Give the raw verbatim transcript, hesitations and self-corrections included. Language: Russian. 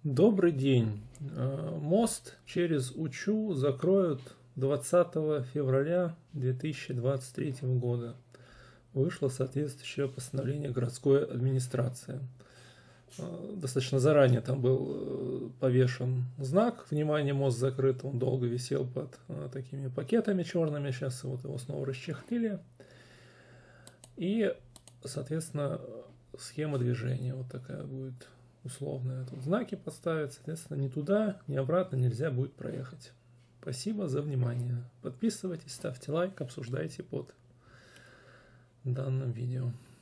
Добрый день. Мост через Учу закроют двадцатого февраля две тысячи двадцать третьего года. Вышло соответствующее постановление городской администрации. Достаточно заранее там был повешен знак «Внимание, мост закрыт». Он долго висел под такими пакетами черными. Сейчас вот его снова расчехлили. И, соответственно, схема движения вот такая будет условная. Тут знаки поставят, соответственно, ни туда, ни обратно нельзя будет проехать. Спасибо за внимание. Подписывайтесь, ставьте лайк, обсуждайте под данным видео.